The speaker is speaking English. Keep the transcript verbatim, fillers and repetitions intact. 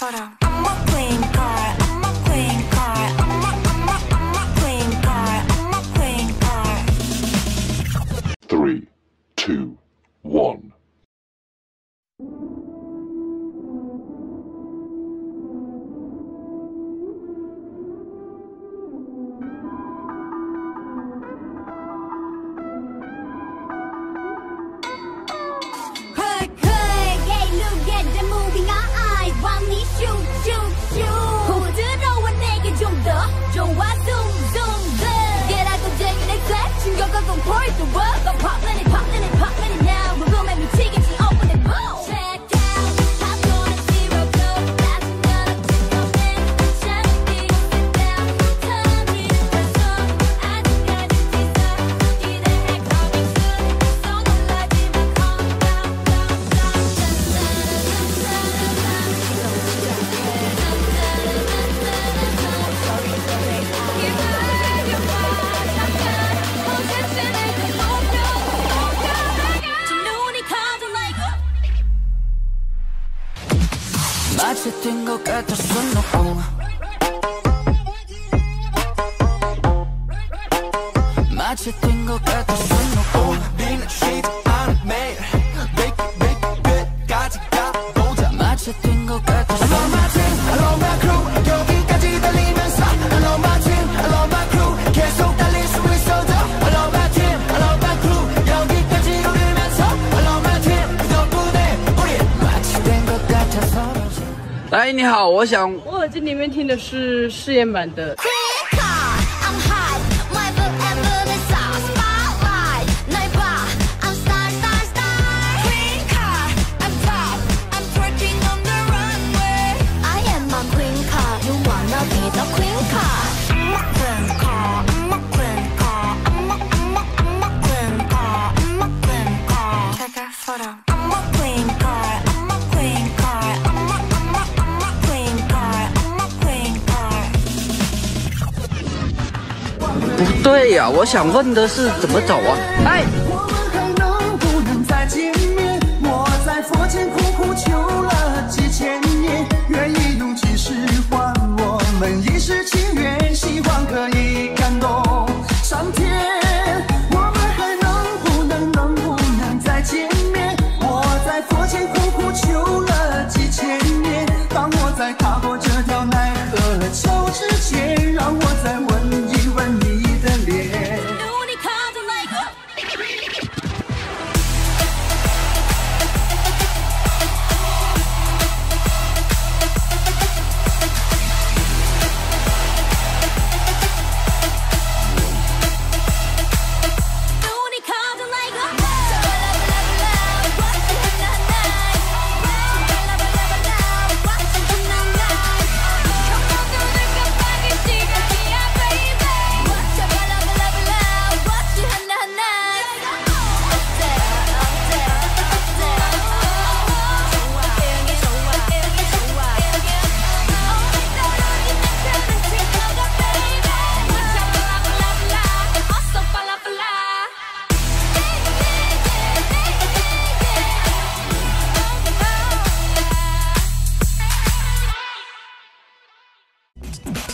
photo. I'm a queen card. I'm a queen card. I'm a, I'm a, I'm a queen card. I'm a queen card. Three, two, one. 마치된 것 같아 손 놓고 마치된 것 같아 손 놓고 우리는 쉬지 않아 매일 Make make 끝까지 가보자 마치된 것 같아 손 놓고 I love my team, I love my crew 여기까지 달리면서 I love my team, I love my crew 계속 달릴 수 있어도 I love my team, I love my crew 여기까지 오르면서 I love my team 덕분에 우리 마치된 것 같아서 来，你好，我想我耳机里面听的是试验版的。 不对呀、啊，我想问的是怎么走啊？哎。 我们还能不能再见面？我在佛前苦苦求了几千年，愿意用几世换我们一世情缘，希望可以感动上天。我们还能不能能不能再见面？我在佛前苦苦求了几千年，当我在踏过这条奈何桥之前，让我再问一问你。 Thank you.